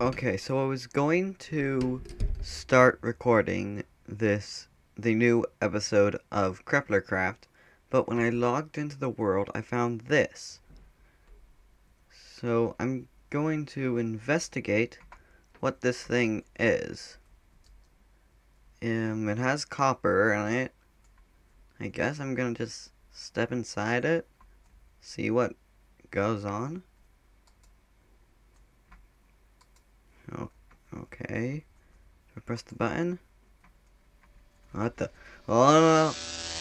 Okay, so I was going to start recording the new episode of Crepler Craft, but when I logged into the world, I found this. So I'm going to investigate what this thing is. It has copper in it. I guess I'm gonna just step inside it, see what goes on. Oh, okay. Do I press the button? What the? Oh, no.